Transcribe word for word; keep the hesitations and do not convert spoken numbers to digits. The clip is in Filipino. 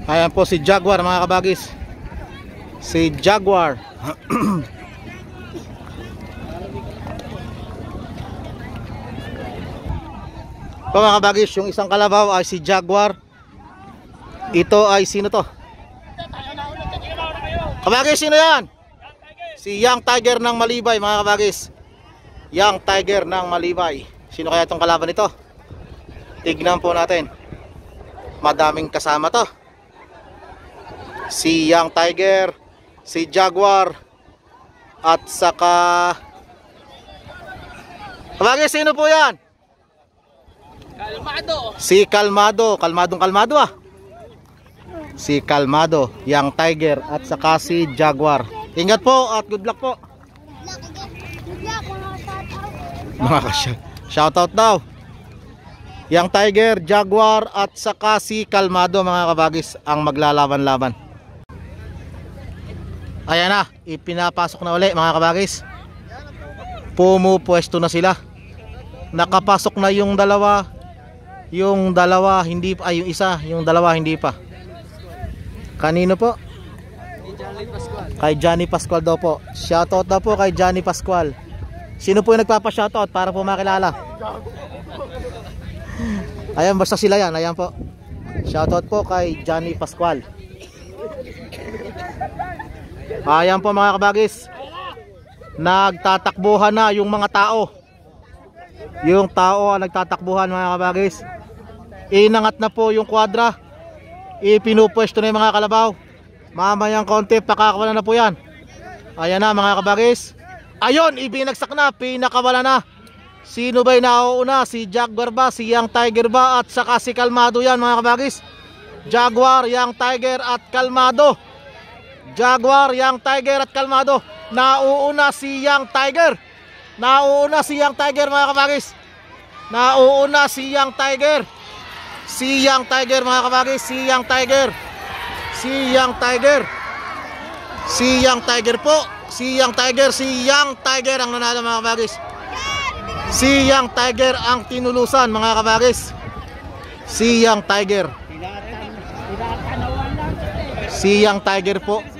Ayan po si Jaguar mga kabagis. Si Jaguar. Po mga kabagis, yung isang kalabaw ay si Jaguar. Ito ay sino to? Kabagis, sino yan? Si Young Tiger ng Malibay mga kabagis. Young Tiger ng Malibay. Sino kaya itong kalaban nito? Tignan po natin. Madaming kasama to. Si Young Tiger, si Jaguar, at saka kabagis, sino po yan? Kalmado. Si Kalmado. Kalmadong kalmado ah. Si Kalmado, Young Tiger, at saka si Jaguar. Ingat po at good luck po. Mga kasya, shoutout daw. Young Tiger, Jaguar, at saka si Kalmado mga kabagis ang maglalaban-laban. Ayan na, ipinapasok na uli mga kabagis. Pumupwesto na sila. Nakapasok na yung dalawa. Yung dalawa hindi pa, ay yung isa, yung dalawa hindi pa. Kanino po? Kay Johnny Pascual daw po. Shoutout daw po kay Johnny Pascual. Sino po yung nagpapa-shoutout para po makilala? Ayan, basta sila yan. Ayan po. Shoutout po kay Johnny Pascual. Ayan po mga kabagis. Nagtatakbuhan na yung mga tao. Yung tao ang nagtatakbuhan mga kabagis. Inangat na po yung kwadra. Ipinupwesto na yung mga kalabaw. Mamayang konti, pakakawala na po yan. Ayan na mga kabagis. Ayun, ibinagsak na, pinakawala na. Sino ba'y nauuna? Si Jaguar ba? Si Young Tiger ba? At saka si Kalmado yan mga kabagis. Jaguar, Young Tiger at Kalmado. Jaguar, Young Tiger at Kalmado. Nauuna si Young Tiger. Nauuna si Young Tiger mga kabagis. Nauuna si Young Tiger. Si Young Tiger mga kabagis. Si Young Tiger. Si Young Tiger. Si Young Tiger po. Si Young Tiger. Si Young Tiger ang nanalo mga kabagis. Si Young Tiger ang tinulusan mga kabagis. Si Young Tiger. Si Young Tiger po